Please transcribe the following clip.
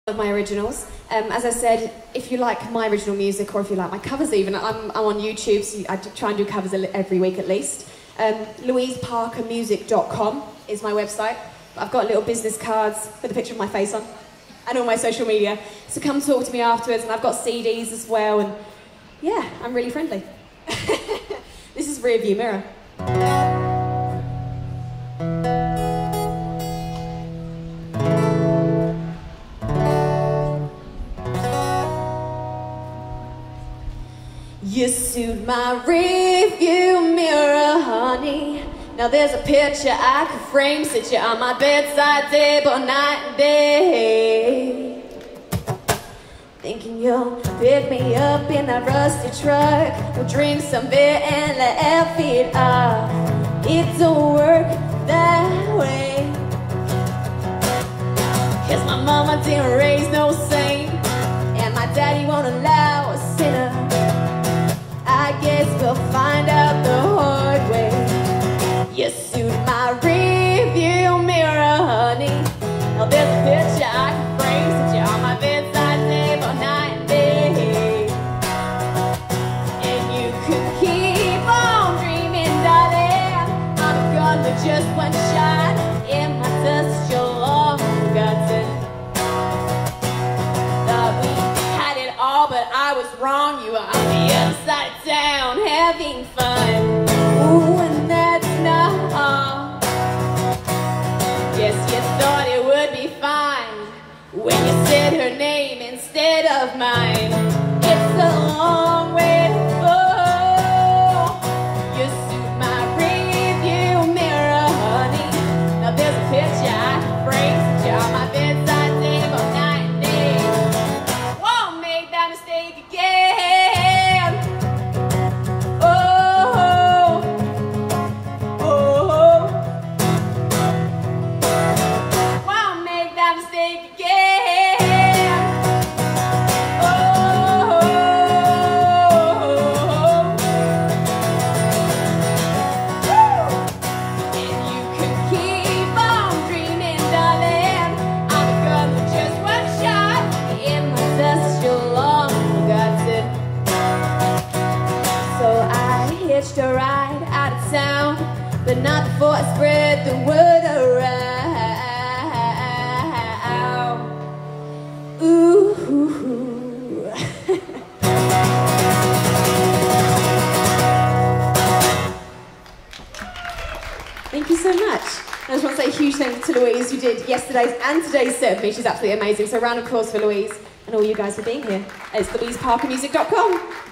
Of my originals. As I said, if you like my original music or if you like my covers even, I'm on YouTube, so I try and do covers every week at least. LouiseParkerMusic.com is my website. I've got little business cards with a picture of my face on and all my social media. So come talk to me afterwards, and I've got CDs as well, and yeah, I'm really friendly. This is Rearview Mirror. You suit my rearview mirror, honey. Now there's a picture I could frame, sit you on my bedside table night and day. Thinking you'll pick me up in that rusty truck. We'll drink some beer and laugh it off. It don't work that way, 'cause my mama didn't raise no saint, and my daddy won't allow a sinner. I guess we'll find out the hard way. You suit my rearview mirror, honey. Now there's a picture I can frame, sit you on my bedside table night and day. And you could keep on dreaming, darling. I'm a gun with just one shot in my dust. You're long forgotten. Thought we had it all, but I was wrong. You were on the other side of town having fun. Ooh, and that's not all. Guess you thought it would be fine when you said her name instead of mine. It's a long way to go. You suit my rearview mirror, honey. Now there's a picture I can frame, sit you on my bedside table night and day. Won't make that mistake again. A ride out of town, but not before I spread the word around. Ooh. Thank you so much. I just want to say a huge thank you to Louise, who did yesterday's and today's set for me. She's absolutely amazing. So a round of applause for Louise and all you guys for being here. It's LouiseParkerMusic.com.